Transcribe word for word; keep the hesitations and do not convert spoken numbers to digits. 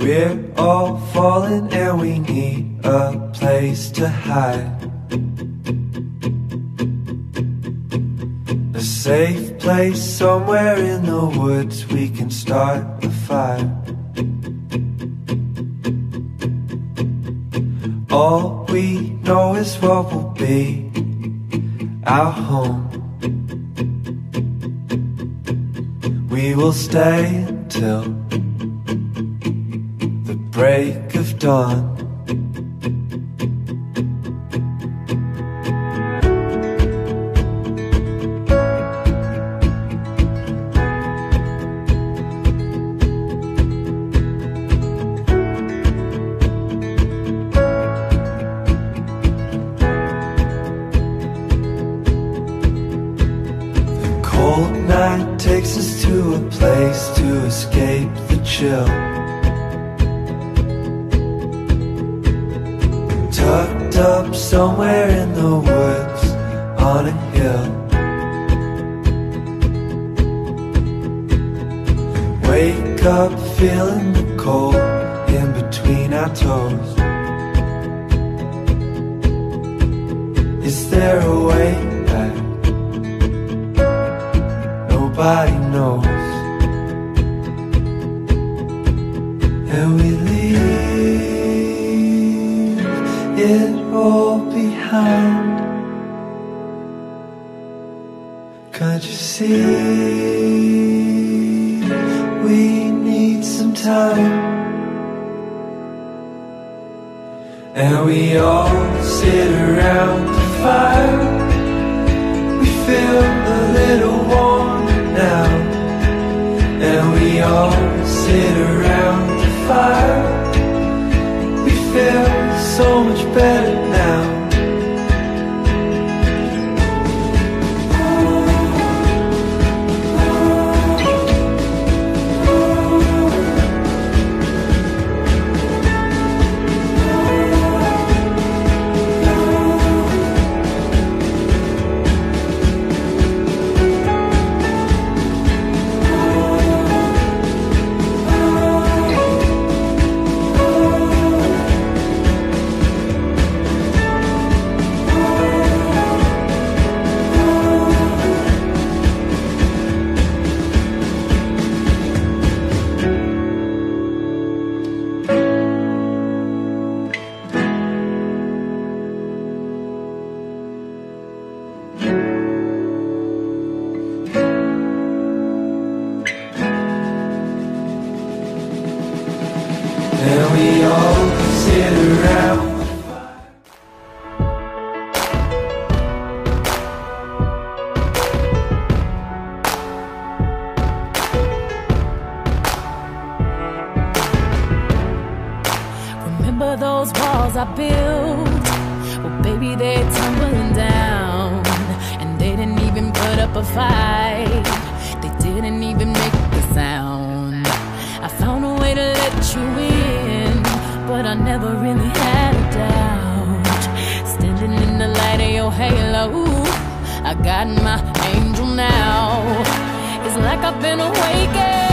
We're all falling and we need a place to hide. A safe place somewhere in the woods we can start a fire. All we know is what will be our home. We will stay until the break of dawn. Takes us to a place to escape the chill. Tucked up somewhere in the woods on a hill. Wake up feeling the cold in between our toes. Is there a way back? Nobody knows. And we leave it all behind. Can't you see? We need some time. And we all sit around the fire. We feel a little warm now, and we all sit around the fire. We feel so much better now. And we all sit around. Remember those walls I built? Well, baby, they're tumbling down. And they didn't even put up a fight. They didn't even make a sound. I found a way to let you in, but I never really had a doubt. Standing in the light of your halo, I got my angel now. It's like I've been awakened.